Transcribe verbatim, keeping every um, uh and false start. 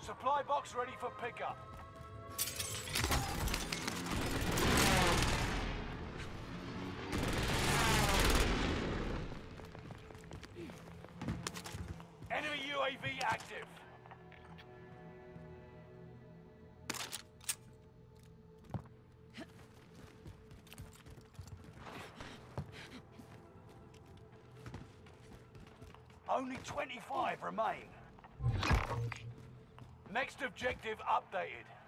Supply box ready for pickup. Enemy U A V active. Only twenty-five remain. Next objective updated.